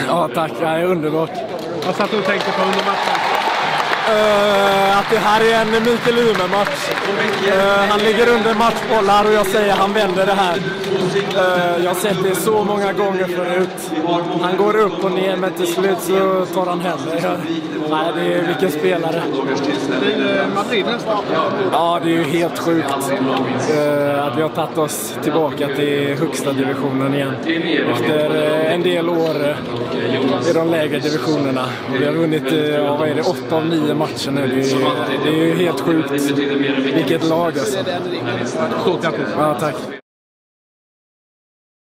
Ja, tack. Det är underbart. Vad satt du och tänkte på under matchen? Att det här är en Mikael Ymer-match. Han ligger under matchbollar och jag säger han vänder det här. Jag har sett det så många gånger förut. Han går upp och ner, men till slut så tar han hem det. Nej, det är vilken spelare. Det är Madrid nästan. Ja, det är ju helt sjukt att vi har tagit oss tillbaka till högsta divisionen igen. Efter en del år i de lägre divisionerna. Och vi har vunnit 8 av 9 matcher nu. Det är ju helt sjukt. Vilket lag alltså. Stort grattis. Ja, tack.